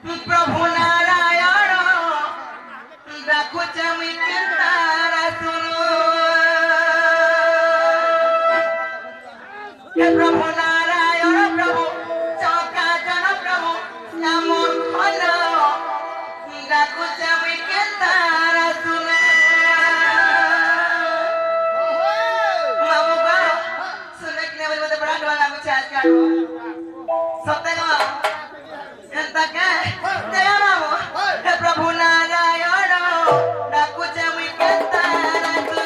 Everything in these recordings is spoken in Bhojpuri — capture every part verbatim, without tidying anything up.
प्रभु नारायण डाकुचे मुई केतारा सुनु हे प्रभु नारायण प्रभु चौका जन प्रभु नाम खल डाकुचे मुई केतारा सुनु मामू बा सुने कि नहीं बोले बड़ा डर लागू छे आज का सत्य ना एंता के तेरा मामू हे प्रभु नारायण डाकुचे मुई केतारा सुनु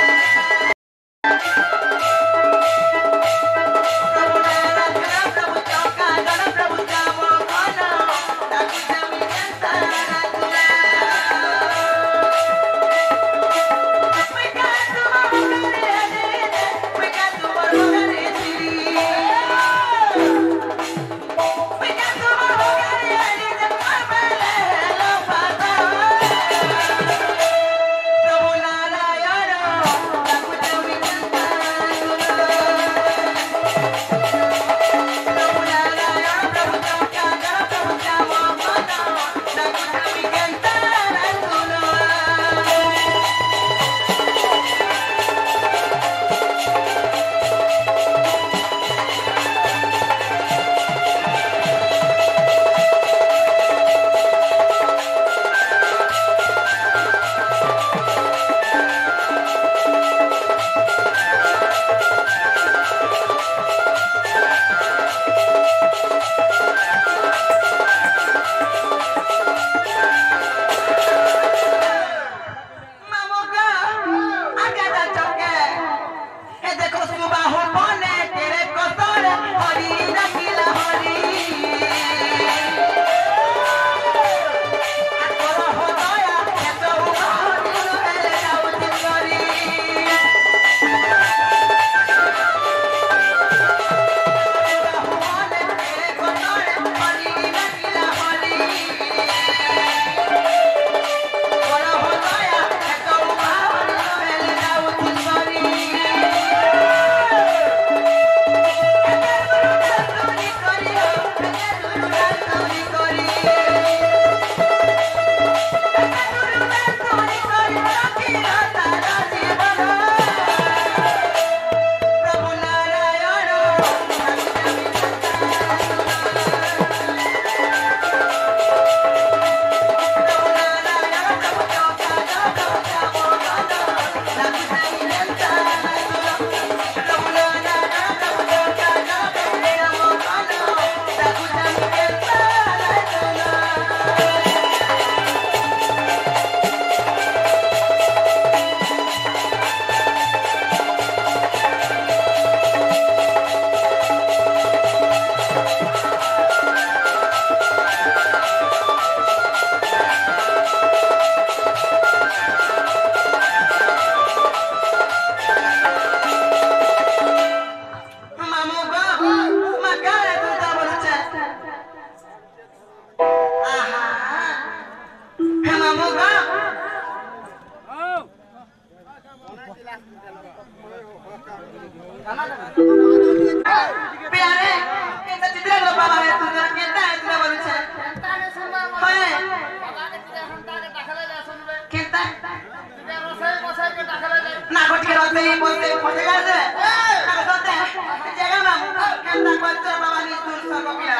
प्यारे एता चित्र लो बाबा है तू जरा केता है तू बोलु छे केता ने सुनबा होय बाबा के चित्र हमता के दाखले जा सुनबे केता चित्र रोसई बसई के दाखले जा ना गोट के रोसई बोलते फटे गा दे ना सोते जगह ना केता कोते बाबा नि सुन सब पिया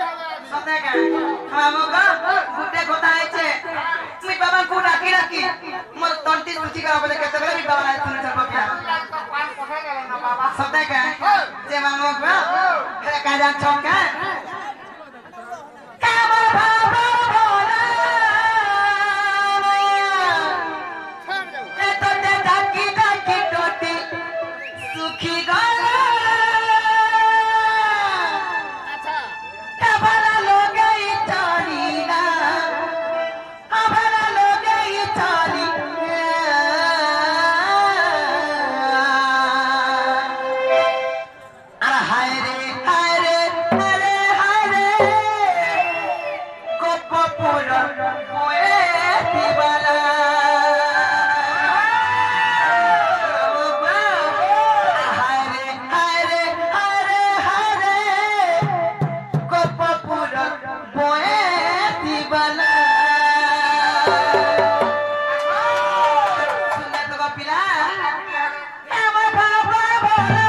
सोते का हम का गुटे गोता है छे मी बाबा को डाकी डाकी मोर तंती सुची का बोले केते बेले बाबा ना सुन सब पिया सत्य का जे मामू को हेले का जा छका का बाबा बोला ए तो ते डाकी डाकी टोटी सुखी गला अच्छा का भला लोग ई तारी ना का भला लोग ई तारी बाला सुनना तो बापिला एमा बाबा बोला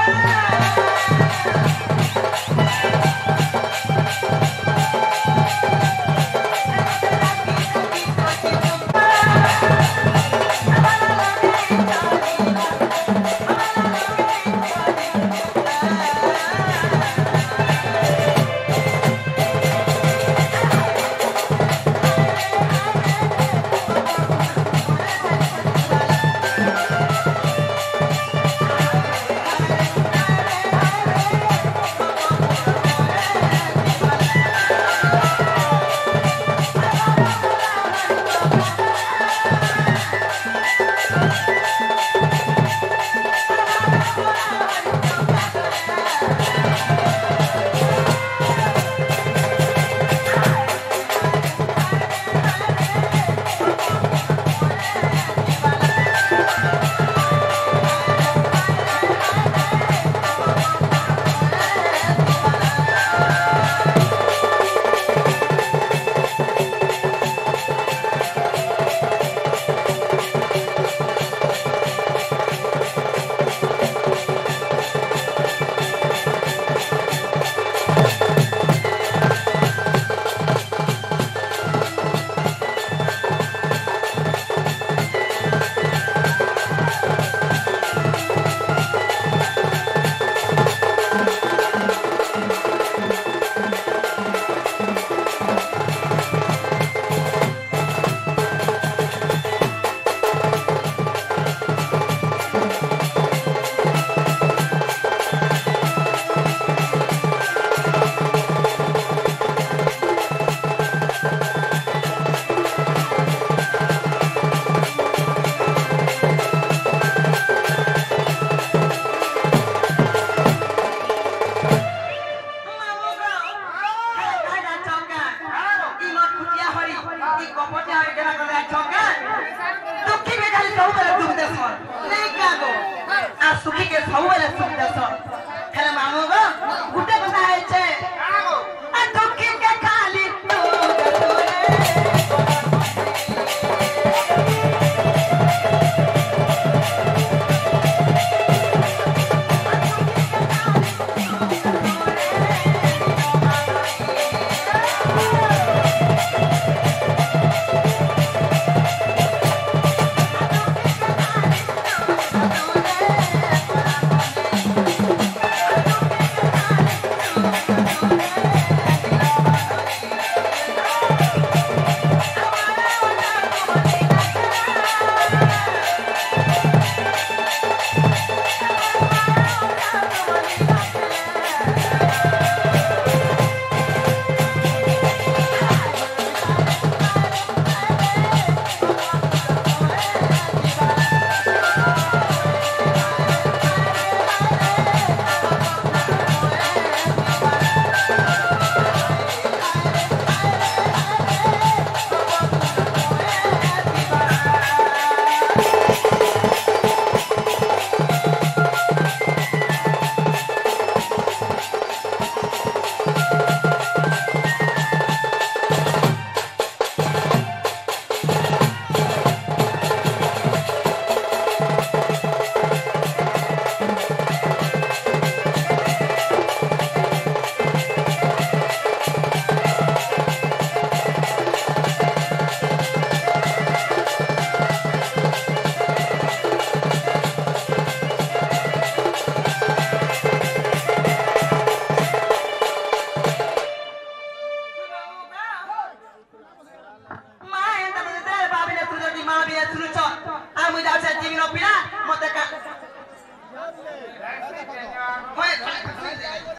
सुखी के सबले सुख देश